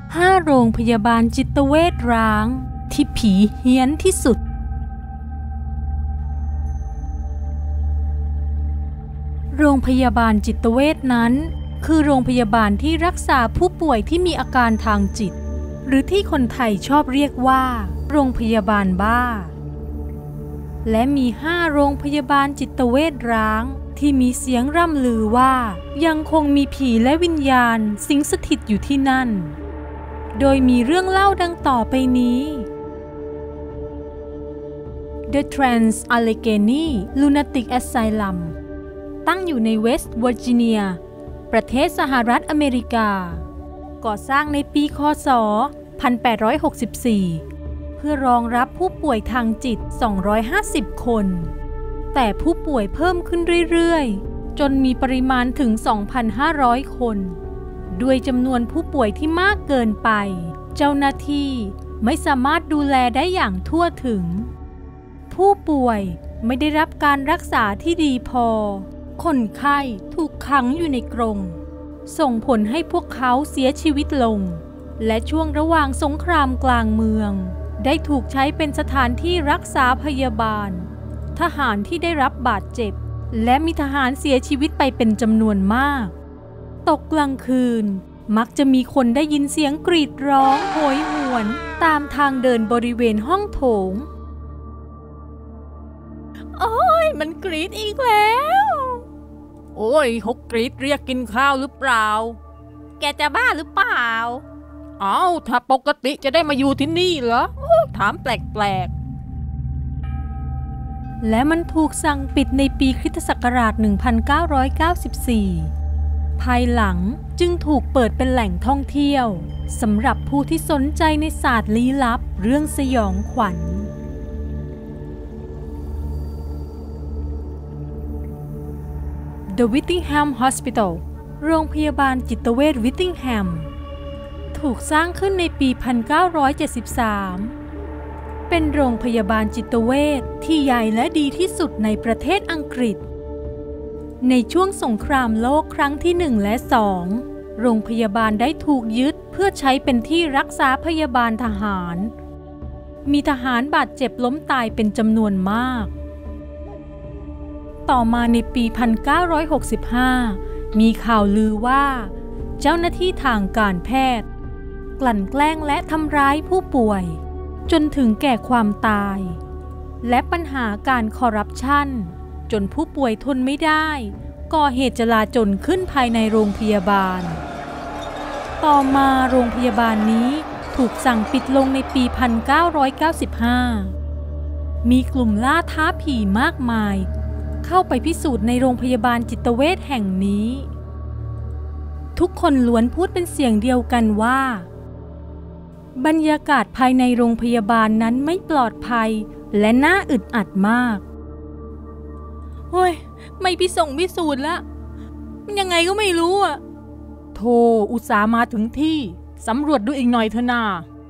5 โรงพยาบาลจิตเวชร้างที่ผีเฮี้ยนที่สุดโรงพยาบาลจิตเวชนั้นคือโรงพยาบาลที่รักษาผู้ป่วยที่มีอาการทางจิตหรือที่คนไทยชอบเรียกว่าโรงพยาบาลบ้าและมี 5 โรงพยาบาลจิตเวชร้างที่มีเสียงร่ำลือว่ายังคงมีผีและวิญญาณสิงสถิตอยู่ที่นั่นโดยมีเรื่องเล่าดังต่อไปนี้ The Trans-Allegheny Lunatic Asylum ตั้งอยู่ในเวสต์เวอร์จิเนียประเทศสหรัฐอเมริกาก่อสร้างในปีค.ศ. 1864 เพื่อรองรับผู้ป่วยทางจิต 250 คนแต่ผู้ป่วยเพิ่มขึ้นเรื่อยๆจนมีปริมาณถึง 2,500 คนด้วยจำนวนผู้ป่วยที่มากเกินไปเจ้าหน้าที่ไม่สามารถดูแลได้อย่างทั่วถึงผู้ป่วยไม่ได้รับการรักษาที่ดีพอคนไข้ถูกขังอยู่ในกรงส่งผลให้พวกเขาเสียชีวิตลงและช่วงระหว่างสงครามกลางเมืองได้ถูกใช้เป็นสถานที่รักษาพยาบาลทหารที่ได้รับบาดเจ็บและมีทหารเสียชีวิตไปเป็นจำนวนมากตกกลางคืนมักจะมีคนได้ยินเสียงกรีดร้องโหยหวนตามทางเดินบริเวณห้องโถงโอ้ยมันกรีดอีกแล้วโอ้ยเขากรีดเรียกกินข้าวหรือเปล่าแกจะบ้าหรือเปล่าอ้าวถ้าปกติจะได้มาอยู่ที่นี่เหรอถามแปลกๆและมันถูกสั่งปิดในปีคริสตศักราช 1994 ภายหลังจึงถูกเปิดเป็นแหล่งท่องเที่ยวสำหรับผู้ที่สนใจในศาสตร์ลี้ลับเรื่องสยองขวัญThe Whittingham Hospital โรงพยาบาลจิตเวชวิตติงแฮมถูกสร้างขึ้นในปี 1973 เป็นโรงพยาบาลจิตเวชที่ใหญ่และดีที่สุดในประเทศอังกฤษในช่วงสงครามโลกครั้งที่ 1 และ 2 โรงพยาบาลได้ถูกยึดเพื่อใช้เป็นที่รักษาพยาบาลทหารมีทหารบาดเจ็บล้มตายเป็นจำนวนมากต่อมาในปี 1965 มีข่าวลือว่าเจ้าหน้าที่ทางการแพทย์กลั่นแกล้งและทำร้ายผู้ป่วยจนถึงแก่ความตายและปัญหาการคอร์รัปชันจนผู้ป่วยทนไม่ได้ก่อเหตุจลาจลขึ้นภายในโรงพยาบาลต่อมาโรงพยาบาลนี้ถูกสั่งปิดลงในปี 1995 มีกลุ่มล่าท้าผีมากมายเข้าไปพิสูจน์ในโรงพยาบาลจิตเวชแห่งนี้ทุกคนล้วนพูดเป็นเสียงเดียวกันว่าบรรยากาศภายในโรงพยาบาลนั้นไม่ปลอดภัยและน่าอึดอัดมากเฮ้ยไม่พิสูจน์ละมันยังไงก็ไม่รู้อ่ะโธ่อุตส่าห์มาถึงที่สำรวจดูอีกหน่อยเถอะนา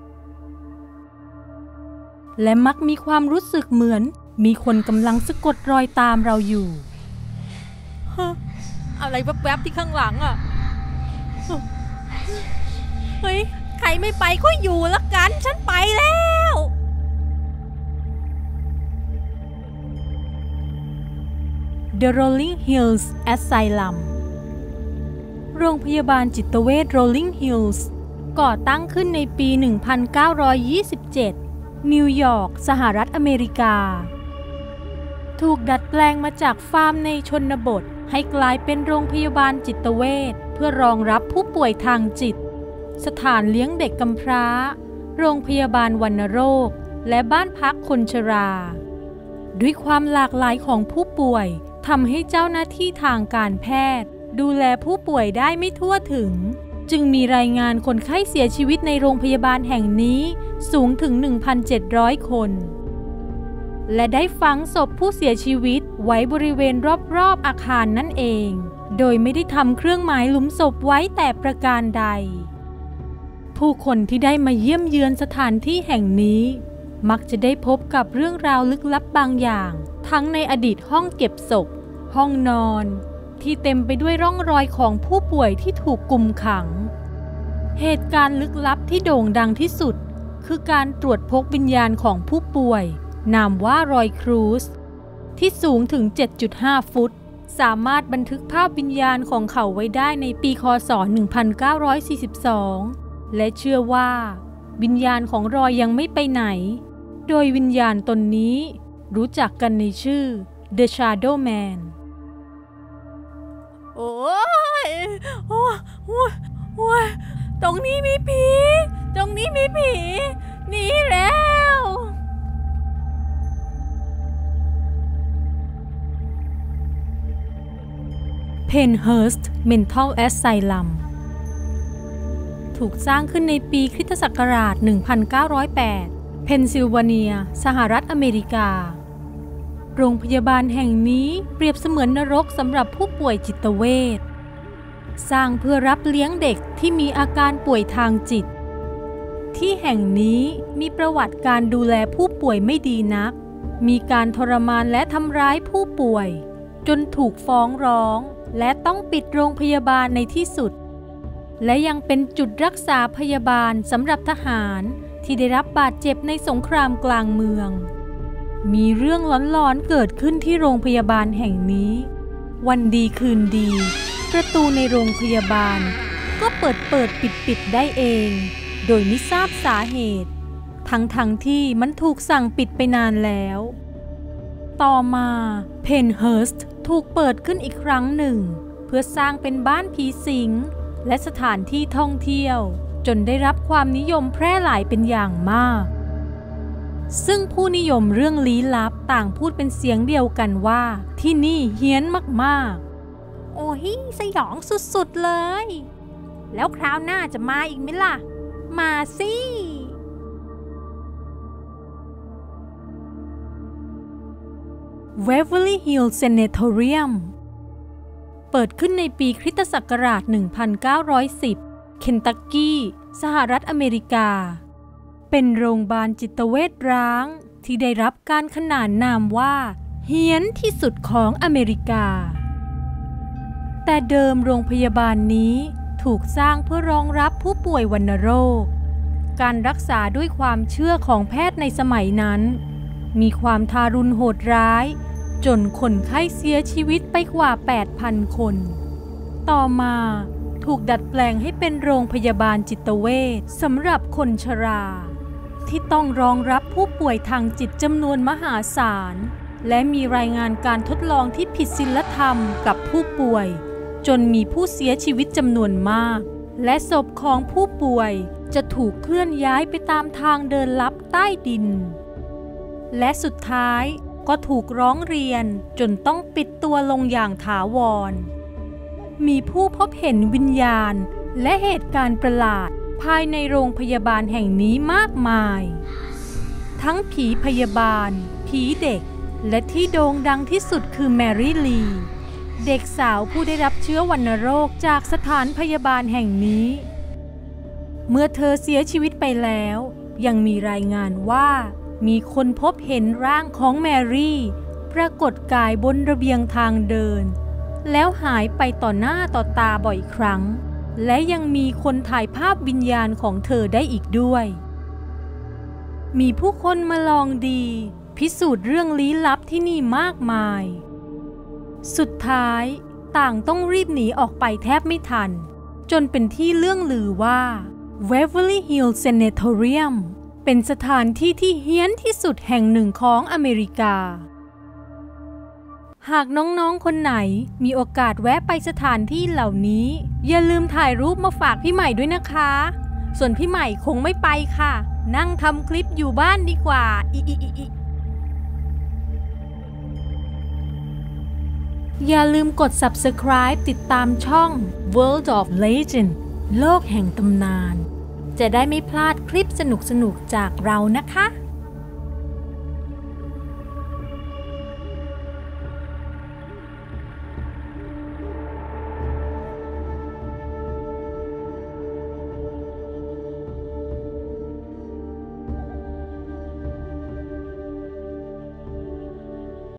และมักมีความรู้สึกเหมือนมีคนกำลังสะกดรอยตามเราอยู่ฮะอะไรแวบๆที่ข้างหลังอ่ะเฮ้ยใครไม่ไปก็อยู่ละกันฉันไปแล้ว The Rolling Hills Asylum โรงพยาบาลจิตเวช Rolling Hills ก่อตั้งขึ้นในปี 1927 นิวยอร์กสหรัฐอเมริกาถูกดัดแปลงมาจากฟาร์มในชนบทให้กลายเป็นโรงพยาบาลจิตเวชเพื่อรองรับผู้ป่วยทางจิตสถานเลี้ยงเด็กกำพร้าโรงพยาบาลวัณโรคและบ้านพักคนชราด้วยความหลากหลายของผู้ป่วยทำให้เจ้าหน้าที่ทางการแพทย์ดูแลผู้ป่วยได้ไม่ทั่วถึงจึงมีรายงานคนไข้เสียชีวิตในโรงพยาบาลแห่งนี้สูงถึง 1,700 คนและได้ฝังศพผู้เสียชีวิตไว้บริเวณรอบๆอาคารนั่นเองโดยไม่ได้ทำเครื่องหมายหลุมศพไว้แต่ประการใดผู้คนที่ได้มาเยี่ยมเยือนสถานที่แห่งนี้มักจะได้พบกับเรื่องราวลึกลับบางอย่างทั้งในอดีตห้องเก็บศพห้องนอนที่เต็มไปด้วยร่องรอยของผู้ป่วยที่ถูกกุมขังเหตุการณ์ลึกลับที่โด่งดังที่สุดคือการตรวจพบวิญญาณของผู้ป่วยนามว่ารอยครูซที่สูงถึง 7.5 ฟุตสามารถบันทึกภาพวิญญาณของเขาไว้ได้ในปีค.ศ. 1942 และเชื่อว่าวิญญาณของรอยยังไม่ไปไหนโดยวิญญาณตนนี้รู้จักกันในชื่อ The Shadow Man โอ้ยตรงนี้มีผีหนีแล้วPenhurst Mental Asylum ถูกสร้างขึ้นในปีคริสตศักราช 1908 เพนซิลเวเนีย สหรัฐอเมริกาโรงพยาบาลแห่งนี้เปรียบเสมือนนรกสำหรับผู้ป่วยจิตเวชสร้างเพื่อรับเลี้ยงเด็กที่มีอาการป่วยทางจิตที่แห่งนี้มีประวัติการดูแลผู้ป่วยไม่ดีนักมีการทรมานและทำร้ายผู้ป่วยจนถูกฟ้องร้องและต้องปิดโรงพยาบาลในที่สุดและยังเป็นจุดรักษาพยาบาลสำหรับทหารที่ได้รับบาดเจ็บในสงครามกลางเมืองมีเรื่องหลอนๆเกิดขึ้นที่โรงพยาบาลแห่งนี้วันดีคืนดีประตูในโรงพยาบาลก็เปิดปิดได้เองโดยไม่ทราบสาเหตุทั้งที่มันถูกสั่งปิดไปนานแล้วต่อมาเพนเฮิร์สต์ถูกเปิดขึ้นอีกครั้งหนึ่งเพื่อสร้างเป็นบ้านผีสิงและสถานที่ท่องเที่ยวจนได้รับความนิยมแพร่หลายเป็นอย่างมากซึ่งผู้นิยมเรื่องลี้ลับต่างพูดเป็นเสียงเดียวกันว่าที่นี่เฮี้ยนมากๆโอ้ยสยองสุดๆเลยแล้วคราวหน้าจะมาอีกไหมล่ะมาสิWaverly Hills Sanatorium เปิดขึ้นในปีคริสตศักราช 1910 เคนตักกี้ สหรัฐอเมริกาเป็นโรงพยาบาลจิตเวชร้างที่ได้รับการขนานนามว่าเฮี้ยนที่สุดของอเมริกาแต่เดิมโรงพยาบาลนี้ถูกสร้างเพื่อรองรับผู้ป่วยวัณโรคการรักษาด้วยความเชื่อของแพทย์ในสมัยนั้นมีความทารุณโหดร้ายจนคนไข้เสียชีวิตไปกว่า 8,000 คนต่อมาถูกดัดแปลงให้เป็นโรงพยาบาลจิตเวชสำหรับคนชราที่ต้องรองรับผู้ป่วยทางจิตจำนวนมหาศาลและมีรายงานการทดลองที่ผิดศีลธรรมกับผู้ป่วยจนมีผู้เสียชีวิตจำนวนมากและศพของผู้ป่วยจะถูกเคลื่อนย้ายไปตามทางเดินลับใต้ดินและสุดท้ายก็ถูกร้องเรียนจนต้องปิดตัวลงอย่างถาวรมีผู้พบเห็นวิญญาณและเหตุการณ์ประหลาดภายในโรงพยาบาลแห่งนี้มากมายทั้งผีพยาบาลผีเด็กและที่โด่งดังที่สุดคือแมรี่ลีเด็กสาวผู้ได้รับเชื้อวัณโรคจากสถานพยาบาลแห่งนี้เมื่อเธอเสียชีวิตไปแล้วยังมีรายงานว่ามีคนพบเห็นร่างของแมรี่ปรากฏกายบนระเบียงทางเดินแล้วหายไปต่อหน้าต่อตาบ่อยครั้งและยังมีคนถ่ายภาพวิญญาณของเธอได้อีกด้วยมีผู้คนมาลองดีพิสูจน์เรื่องลี้ลับที่นี่มากมายสุดท้ายต่างต้องรีบหนีออกไปแทบไม่ทันจนเป็นที่เรื่องลือว่า Waverly Hills Sanatorium เป็นสถานที่ที่เฮี้ยนที่สุดแห่งหนึ่งของอเมริกาหากน้องๆคนไหนมีโอกาสแวะไปสถานที่เหล่านี้อย่าลืมถ่ายรูปมาฝากพี่ใหม่ด้วยนะคะส่วนพี่ใหม่คงไม่ไปค่ะนั่งทำคลิปอยู่บ้านดีกว่าอย่าลืมกด Subscribe ติดตามช่อง World of Legend โลกแห่งตำนานจะได้ไม่พลาดคลิปสนุกๆจากเรานะคะ